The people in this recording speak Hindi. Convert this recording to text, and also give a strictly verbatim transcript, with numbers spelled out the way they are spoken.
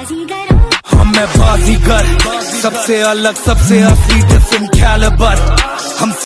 हम मैं बाजीगर, सबसे अलग सबसे असली डिफरेंट कैलिबर हम